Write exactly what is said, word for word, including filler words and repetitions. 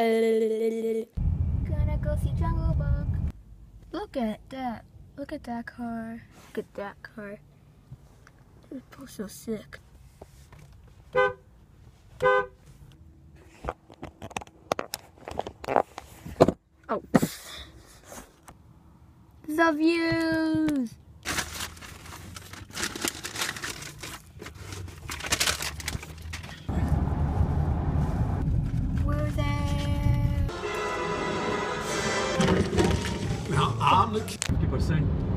Gonna go see Jungle Book. Look at that. Look at that car. Look at that car. It's so sick. Oh. The views. We're there. Now I'm the. Keep on saying.